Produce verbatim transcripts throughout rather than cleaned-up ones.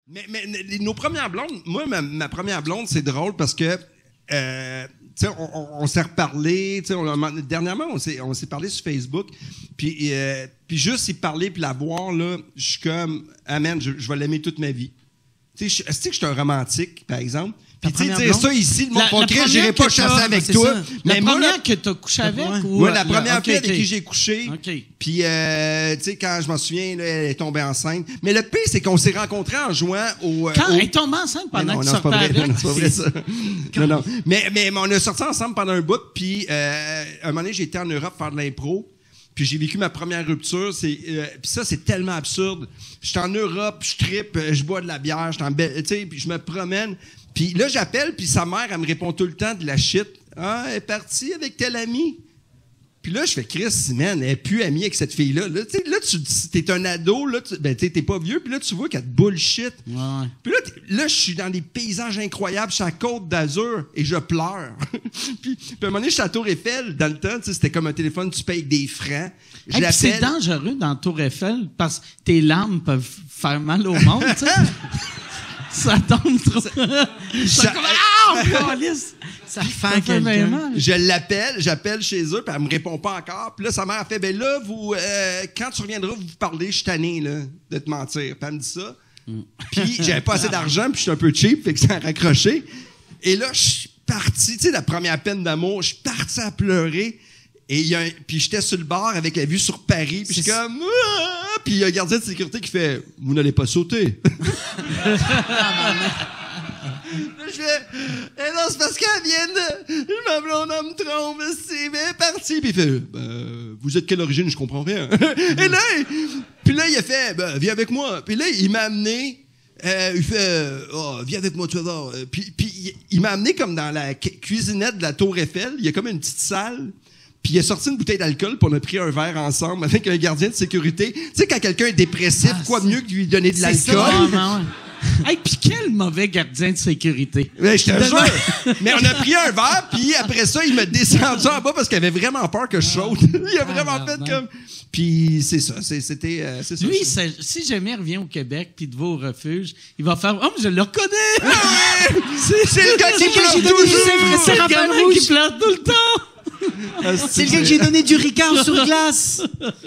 Mais, mais nos premières blondes, moi, ma, ma première blonde, c'est drôle parce que, euh, tu sais, on, on, on s'est reparlé, tu sais, on, dernièrement, on s'est, on s'est parlé sur Facebook, puis, euh, puis juste y parler puis la voir, là, je suis comme, ah man, je, je vais l'aimer toute ma vie. Tu sais, est-ce que je suis un romantique, par exemple? Puis tu sais, dire ça ici, le monde va crier, j'irai pas chasser avec toi. Mais la moi, première là, que tu as couché avec? Oui, ou, la première okay, fille okay. avec qui j'ai couché. Okay. Puis, euh, tu sais, quand je m'en souviens, là, elle est tombée enceinte. Mais le pire, c'est qu'on s'est rencontrés en jouant au... Quand au... elle est tombée enceinte pendant non, que non, tu sortais avec? Non, c'est pas vrai, ça. non, non. Mais, mais, mais on a sorti ensemble pendant un bout. Puis, euh, un moment donné, j'ai été en Europe faire de l'impro. Puis j'ai vécu ma première rupture. C'est, euh, puis ça, c'est tellement absurde. Je suis en Europe, je trippe, je bois de la bière, je suis en belle, tu sais, puis je me promène. Puis là, j'appelle, puis sa mère, elle me répond tout le temps de la shit. Ah, elle est partie avec tel ami. Puis là, je fais Chris, man, elle est plus amie avec cette fille-là. Là, là tu t'es un ado, là, tu, ben, t'es pas vieux, puis là, tu vois qu'elle te bullshit. Ouais. Puis là, là, je suis dans des paysages incroyables, je suis à Côte d'Azur, et je pleure. puis, puis à un moment donné, je suis à Tour Eiffel, dans le temps, c'était comme un téléphone, tu payes des francs. Hey, c'est dangereux dans Tour Eiffel, parce que tes larmes peuvent faire mal au monde, tu sais. Ça tombe trop. Ça, ça, comme, ah, ça fait quelqu'un. Je l'appelle, j'appelle chez eux, puis elle me répond pas encore. Puis là, sa mère a fait, ben là, vous, euh, quand tu reviendras, vous vous parlez, je suis tanné, là, de te mentir. Puis elle me dit ça. Mm. Puis j'avais pas assez d'argent, puis je suis un peu cheap, fait que ça a raccroché. Et là, je suis parti, tu sais, la première peine d'amour, je suis parti à pleurer. Et il y a un, puis j'étais sur le bar avec la vue sur Paris, puis je suis comme ah! Puis il y a un gardien de sécurité qui fait vous n'allez pas sauter. Là, je fais eh non, c'est parce qu'elle vient de ma blonde elle me trompe, c'est bien parti. Puis il fait ben, vous êtes quelle origine, je comprends rien. Et là, puis là il a fait ben, viens avec moi. Puis là il m'a amené Euh, il fait oh, viens avec moi, tu vas voir. Puis, puis il, il m'a amené comme dans la cu- cuisinette de la Tour Eiffel. Il y a comme une petite salle. Puis il a sorti une bouteille d'alcool, puis on a pris un verre ensemble avec un gardien de sécurité. Tu sais, quand quelqu'un est dépressif, ah, quoi de mieux que lui donner de l'alcool? Ça, non, ouais. Hey, puis quel mauvais gardien de sécurité. Ouais, je te jure. Mais on a pris un verre, puis après ça, il m'a descendu en bas parce qu'il avait vraiment peur que je saute. Il a vraiment ah, fait non. comme... Puis c'est ça, c'est, c'était... Euh, c'est ça, lui, c'est... C'est, si jamais il revient au Québec puis te va au refuge, il va faire « Oh, mais je le reconnais! Ah, ouais. c'est, c'est le gars qui pleure toujours! C'est le gars qui pleure tout le temps! Ah, c'est, c'est le gars que j'ai donné du Ricard sur glace!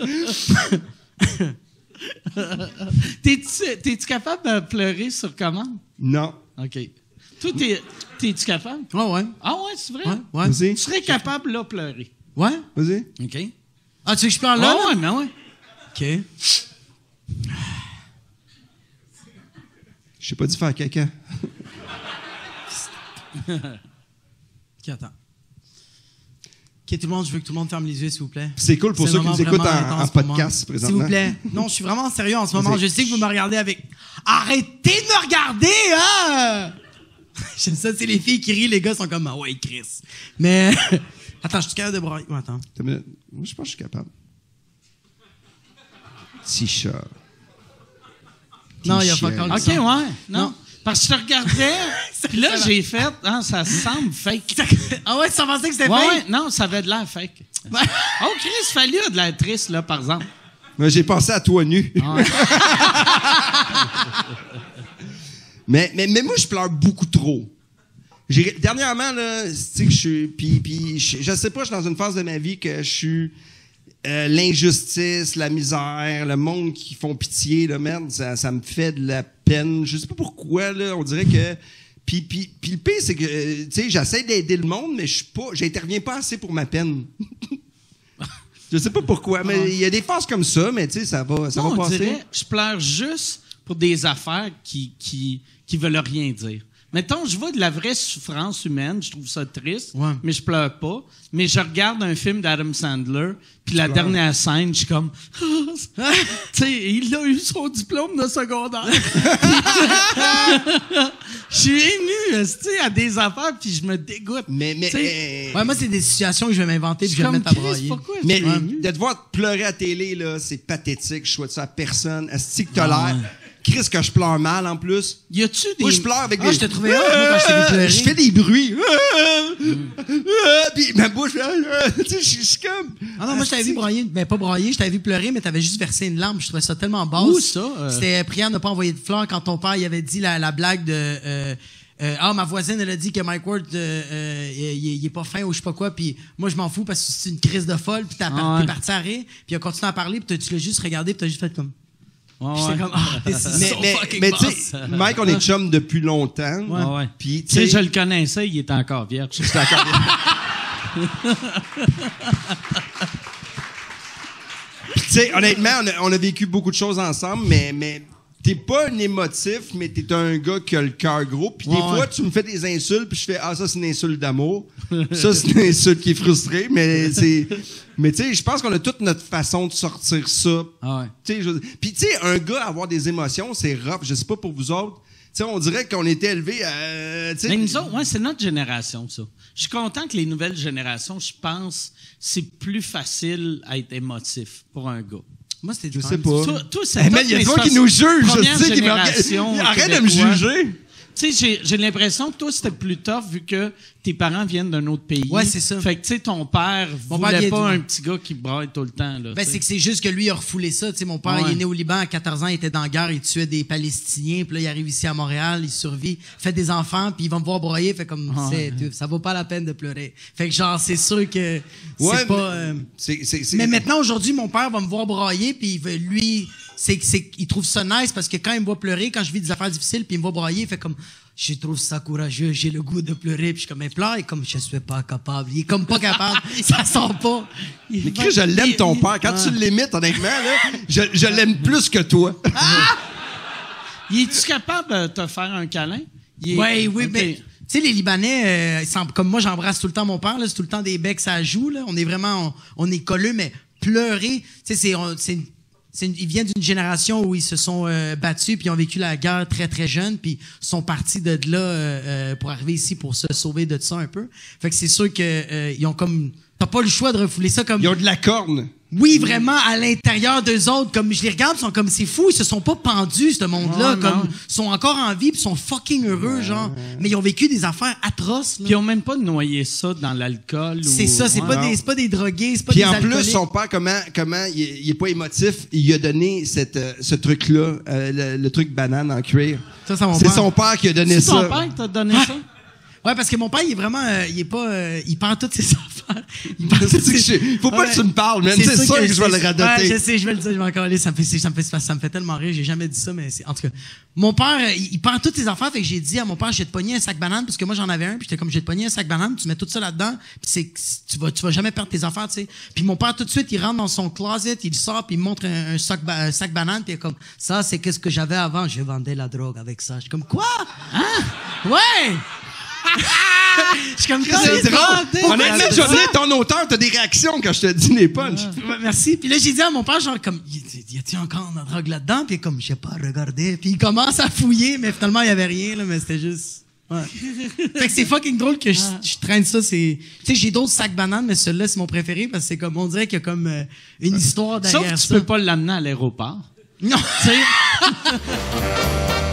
T'es-tu, t'es-tu capable de pleurer sur commande? Non. OK. Toi, t'es, t'es-tu capable? Ah ouais. Ah ouais, c'est vrai? Ouais, ouais. Vas-y. Tu serais capable, là, pleurer. Ouais? Vas-y. OK. Ah, tu sais que je pleure là? Ah ouais, mais ouais. OK. Je sais pas dit faire caca. OK, attends. OK, tout le monde, je veux que tout le monde ferme les yeux, s'il vous plaît. C'est cool pour c'est ceux qui nous écoutent en, en podcast pour présentement. S'il vous plaît. Non, je suis vraiment sérieux en ce moment. Vas-y. Je sais que vous me regardez avec... Arrêtez de me regarder, hein! J'aime ça, c'est les filles qui rient, les gars sont comme « Ah ouais, Chris. » Mais... Attends, je suis capable de brailler. Oh, attends. Moi, je pense que je suis capable. T-shirt. Non, il n'y a pas encore OK, ouais. Non. non. Parce que je te regardais, puis là, j'ai fait, hein, ça semble fake. Ah ouais, tu pensais que c'était ouais, fake? Ouais, non, ça avait de l'air fake. Oh, Chris, Fallu a de l'air triste, là, par exemple. Mais j'ai pensé à toi nu. Ah ouais. mais, mais, mais moi, je pleure beaucoup trop. J'ai, dernièrement, là, tu sais que je suis... Puis, puis je, je sais pas, je suis dans une phase de ma vie que je suis... Euh, l'injustice, la misère, le monde qui font pitié, là, merde, ça, ça me fait de la peine. Je sais pas pourquoi, là, on dirait que... Puis, puis, puis le pire, c'est que, euh, tu sais, j'essaie d'aider le monde, mais je suis pas... J'interviens pas assez pour ma peine. Je sais pas pourquoi, mais il y a des phases comme ça, mais tu sais, ça va, ça non, va passer. On dirait, je pleure juste pour des affaires qui, qui, qui veulent rien dire. Mettons, je vois de la vraie souffrance humaine, je trouve ça triste, ouais. Mais je pleure pas. Mais je regarde un film d'Adam Sandler, puis la pleure. Dernière scène, je suis comme... tu sais, il a eu son diplôme de secondaire. Je suis ému, tu sais, à des affaires, puis je me dégoûte. Mais, mais... Euh... Ouais, moi, c'est des situations que je vais m'inventer, puis je vais me mettre à brailler. Pourquoi mais de te voir pleurer à télé, là, c'est pathétique. Je souhaite ça à personne. Est-ce que t'as l'air... Chris, que je pleure mal, en plus. Y a-tu des... Moi, je pleure avec Ah, des... je t'ai trouvé hot, moi, quand je t'ai vu pleurer. Je fais des bruits. Puis ma bouche... Tu sais, je suis comme... Ah non, moi, je t'avais vu brailler. Ben, pas brailler, je t'avais vu pleurer, mais t'avais juste versé une larme. Je trouvais ça tellement basse. Où ça? Euh... C'était prière de ne pas envoyer de fleurs quand ton père, il avait dit la, la blague de... Euh, euh, ah, ma voisine, elle a dit que Mike Ward, euh, euh, il, il est pas fin ou je sais pas quoi, puis moi, je m'en fous parce que c'est une crise de folle, puis t'as ah ouais. t'es parti à rire, puis il a continué à parler, puis tu l'as juste regardé, puis t'as juste fait comme... Ouais, J'étais ouais. comme, ah, this is Mais, so mais, fucking mais tu boss. sais, Mike, on est chum depuis longtemps. Ouais. Ouais. Puis, tu Tu sais, sais... je le connaissais, il était encore vierge. J'étais encore bien. Tu sais, honnêtement, on a, on a vécu beaucoup de choses ensemble, mais, mais t'es pas un émotif, mais t'es un gars qui a le cœur gros. Puis des Ouais, fois, ouais. tu me fais des insultes, puis je fais « Ah, ça, c'est une insulte d'amour. » Ça, c'est une insulte qui est frustrée, mais c'est... Mais tu sais, je pense qu'on a toute notre façon de sortir ça. Ah ouais. Tu sais, je- Puis tu sais, un gars avoir des émotions, c'est rough. Je sais pas pour vous autres. Tu sais, on dirait qu'on était élevés à... tu sais, Mais nous autres, ouais, c'est notre génération, ça. Je suis content que les nouvelles générations, je pense, c'est plus facile à être émotif pour un gars. Moi, c'était Je quand sais même- pas. Toi, toi, c'est Hey, top, man, il y a mais des c'est gens qui parce- nous jugent, je première sais, qui me génération regardent. Arrête de me québécois. juger. Tu sais, j'ai, j'ai l'impression que toi, c'était plus tough vu que tes parents viennent d'un autre pays. Ouais, c'est ça. Fait que, tu sais, ton père Mon voulait père, il est pas du- un petit gars qui braille tout le temps, là. Ben, tu sais. c'est que c'est juste que lui, il a refoulé ça. Tu sais, mon père, Ouais. il est né au Liban à quatorze ans, il était dans la guerre, il tuait des Palestiniens, puis là, il arrive ici à Montréal, il survit, fait des enfants, puis il va me voir broyer, fait comme, Ah, c'est, ouais. ça vaut pas la peine de pleurer. Fait que genre, c'est sûr que c'est Ouais, pas... mais- euh, C'est, c'est, c'est- Mais maintenant, aujourd'hui, mon père va me voir brailler, puis il veut, lui, c'est, c'est, il trouve ça nice parce que quand il me voit pleurer, quand je vis des affaires difficiles, puis il me voit brailler, il fait comme, je trouve ça courageux, j'ai le goût de pleurer, puis je suis comme, mais pleure, et comme, je suis pas capable. Il est comme pas capable, ça sort pas. Il Mais va- Chris, je l'aime, ton il- père. Quand Ouais. tu l'imites, honnêtement, là, je, je l'aime plus que toi. Il est-tu capable de te faire un câlin? Il est- Oui, oui, Ok. mais tu sais, les Libanais, euh, ils sont- comme moi, j'embrasse tout le temps mon père, là, c'est tout le temps des becs, ça joue, là. On est vraiment, on, on est colleux, mais pleurer, tu sais, c'est, on- c'est une- c'est une- ils viennent d'une génération où ils se sont euh, battus puis ils ont vécu la guerre très très jeunes puis sont partis de là euh, euh, pour arriver ici pour se sauver de ça un peu. Fait que c'est sûr que euh, ils ont comme t'as pas le choix de refouler ça comme Ils ont de la corne. oui, vraiment, à l'intérieur d'eux autres, comme je les regarde, ils sont comme, c'est fou, ils se sont pas pendus, ce monde-là, Ouais, comme, non. ils sont encore en vie, puis ils sont fucking heureux, genre. Mais ils ont vécu des affaires atroces, là. Puis ils ont même pas noyé ça dans l'alcool. C'est ou... ça, c'est Ouais. pas des, c'est pas des drogués, c'est pas Puis des en alcooliques. plus, son père, comment, comment il, est, il est pas émotif, il lui a donné cette, euh, ce truc-là, euh, le, le truc banane en cuir. Ça, c'est mon C'est père. son père qui a donné C'est ça. ton père qui t'a donné Ah! ça? Ouais, parce que mon père, il est vraiment, euh, il est pas, euh, il perd toutes ses affaires. Il perd C'est toutes que ses- je- faut pas Ouais. que tu me parles, man. C'est sûr que je vais le radoter. Ouais, je sais, je vais le dire, je vais encore aller. Ça me fait, ça me fait, ça me fait tellement rire. J'ai jamais dit ça, mais c'est, en tout cas. Mon père, euh, il, il perd toutes ses affaires, fait que j'ai dit à mon père, je vais te pogner un sac banane, parce que moi, j'en avais un, puis j'étais comme, je vais te pogner un sac banane, tu mets tout ça là-dedans, puis c'est, tu vas, tu vas jamais perdre tes affaires, tu sais. Puis mon père, tout de suite, il rentre dans son closet, il sort, puis il me montre un, un sac, ba- un sac banane, puis il est comme, ça, c'est qu'est-ce que j'avais avant, je vendais la drogue avec ça. Je suis comme, quoi? Hein? Ouais! Je suis comme, C'est drôle. Honnêtement, Pourquoi- Johnny, ton auteur, t'as des réactions quand je te dis les punchs. Ouais, merci. Puis là, j'ai dit à mon père, genre, comme, y, y a-t-il encore de la drogue là-dedans? Puis comme, j'ai pas regardé. Puis il commence à fouiller, mais finalement, il y avait rien, là, mais c'était juste. Ouais. Fait que c'est fucking drôle que je, je traîne ça. C'est, tu sais, j'ai d'autres sacs bananes, mais celui-là, c'est mon préféré parce que c'est comme, on dirait qu'il y a comme euh, une histoire Sauf derrière que tu ça. peux pas l'amener à l'aéroport. Non. Tu sais?